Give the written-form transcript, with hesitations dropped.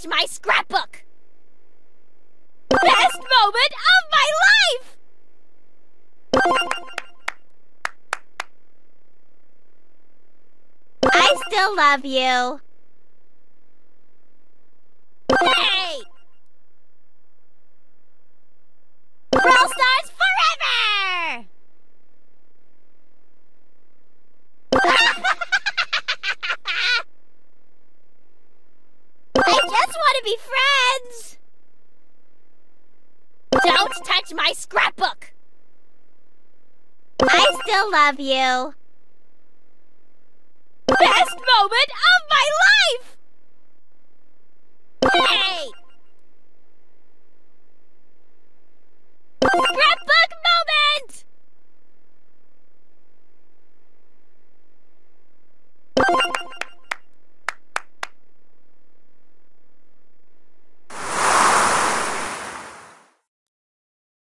touch my scrapbook! Best moment of my life! I still love you. Hey! Brawl Stars forever! I just want to be friends! Don't touch my scrapbook! I still love you. Best moment of my